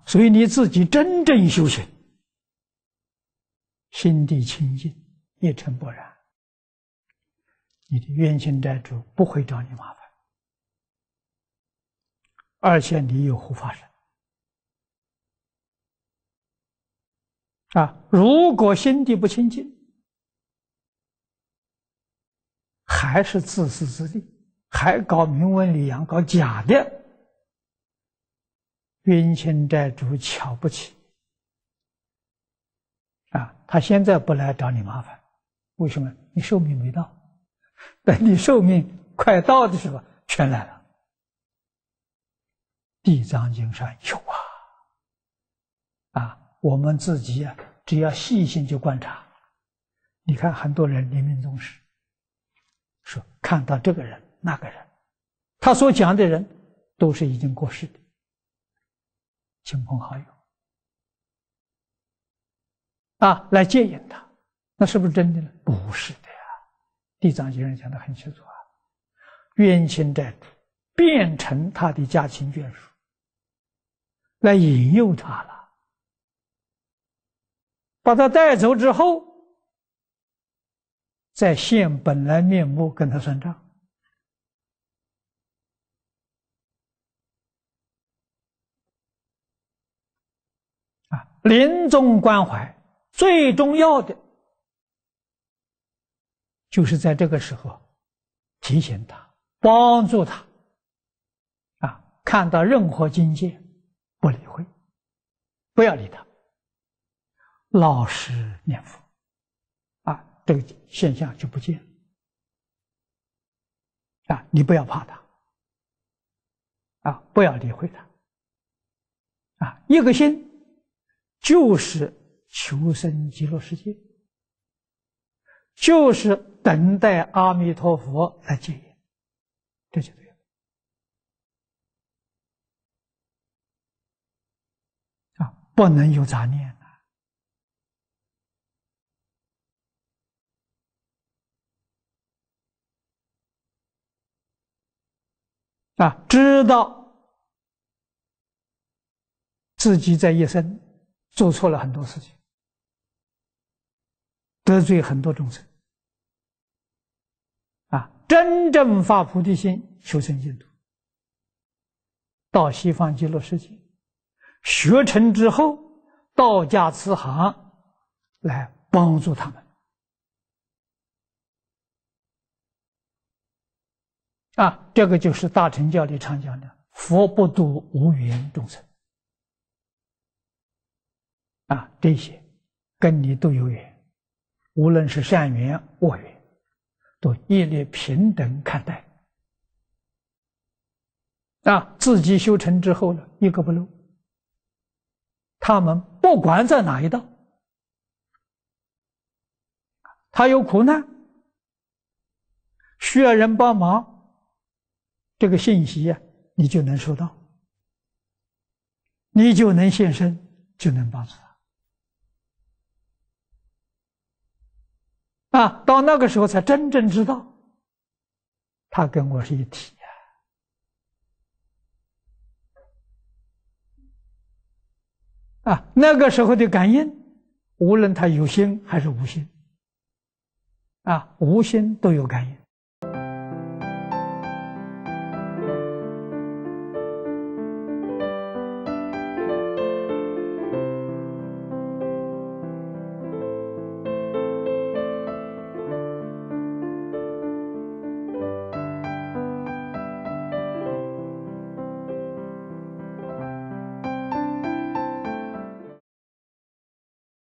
所以你自己真正修行，心地清净，一尘不染，你的冤亲债主不会找你麻烦，而且你有护法神如果心地不清净，还是自私自利，还搞名闻利养，搞假的，冤亲债主瞧不起他现在不来找你麻烦，为什么？你寿命没到，等你寿命快到的时候，全来了。地藏经上有我们自己只要细心去观察，你看很多人临命终时，说看到这个人那个人，他所讲的人都是已经过世的亲朋好友来接引他，那是不是真的呢？不是的呀。地藏经上讲得很清楚冤亲债主变成他的家亲眷属来引诱他了，把他带走之后，再现本来面目跟他算账。临终关怀最重要的就是在这个时候提醒他，帮助他看到任何境界不理会，不要理他，老实念佛这个现象就不见你不要怕他不要理会他一个心就是求生极乐世界，就是等待阿弥陀佛来接引，这就对了不能有杂念知道自己在一生做错了很多事情，得罪很多众生真正发菩提心，求生净土，到西方极乐世界学成之后，道家慈航来帮助他们这个就是大乘教里常讲的佛不度无缘众生这些跟你都有缘，无论是善缘恶缘，都一律平等看待自己修成之后呢，一个不漏，他们不管在哪一道，他有苦难需要人帮忙，这个信息你就能收到，你就能现身，就能帮助他到那个时候才真正知道他跟我是一体那个时候的感应，无论他有心还是无心无心都有感应